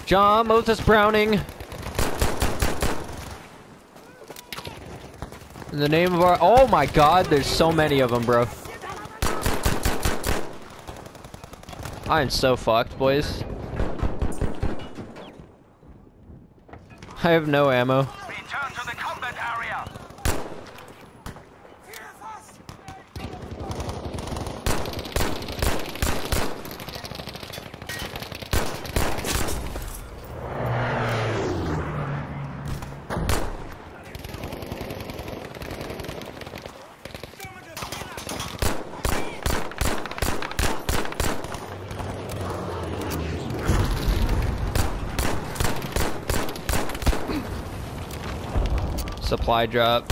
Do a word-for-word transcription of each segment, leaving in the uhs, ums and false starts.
John Moses Browning. In the name of our... Oh my god, there's so many of them, bro. I am so fucked, boys. I have no ammo. Return to the combat area. Supply drop.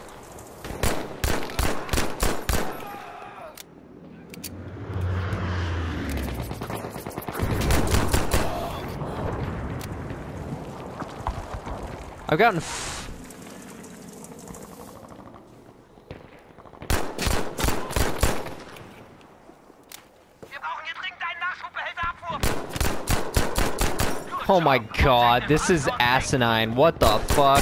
I've gotten f Oh my god, this is asinine. What the fuck?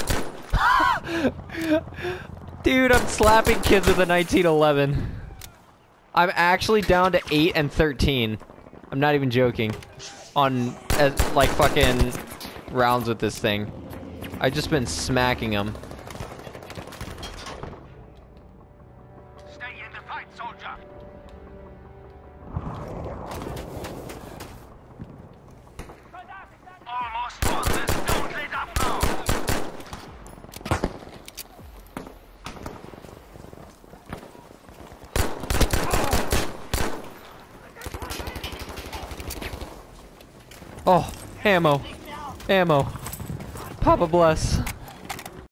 Dude, I'm slapping kids with a nineteen eleven. I'm actually down to eight and thirteen. I'm not even joking. On, uh, like, fucking rounds with this thing. I've just been smacking them. Stay in the fight, soldier. Almost won this. Don't let up now. Oh, ammo. Ammo. Papa bless.